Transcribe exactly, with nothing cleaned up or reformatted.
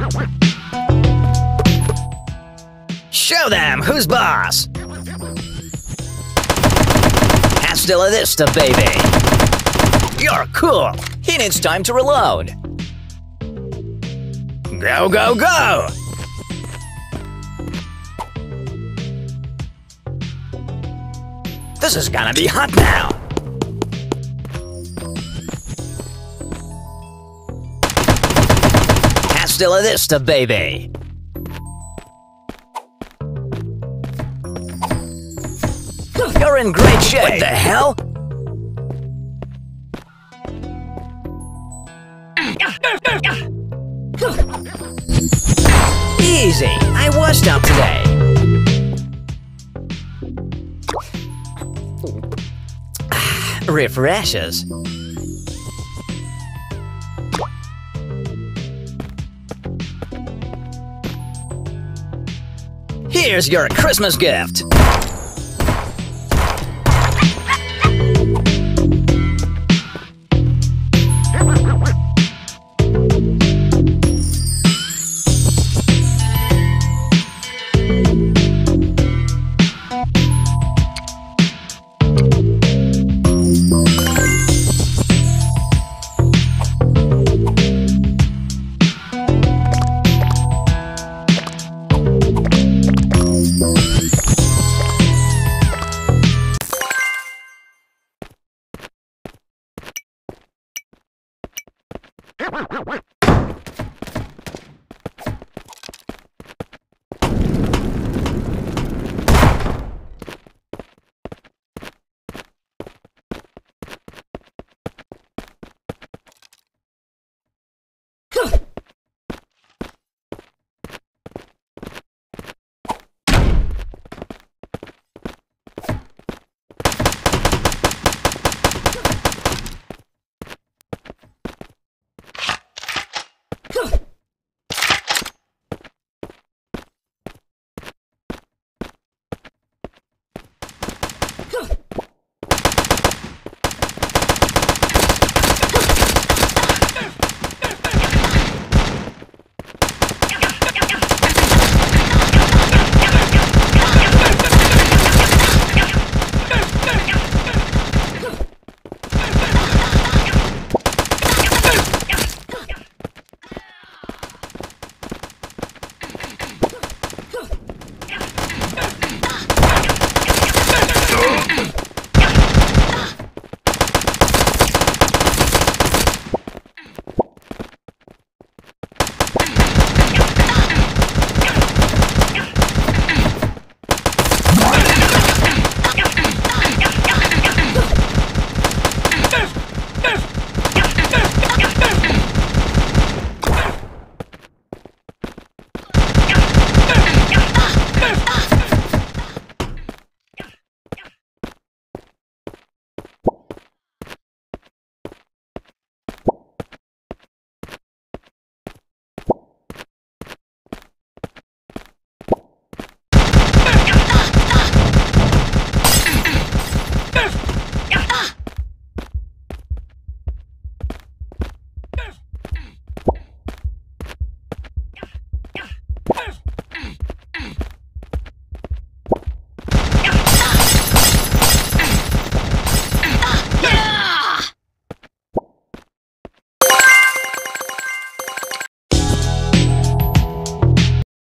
Show them who's boss! Hasta la vista, baby! You're cool! He needs time to reload! Go, go, go! This is gonna be hot now! Hasta la vista, baby! You're in great shape! What the hell? Easy! I washed up today! Refreshes. Here's your Christmas gift!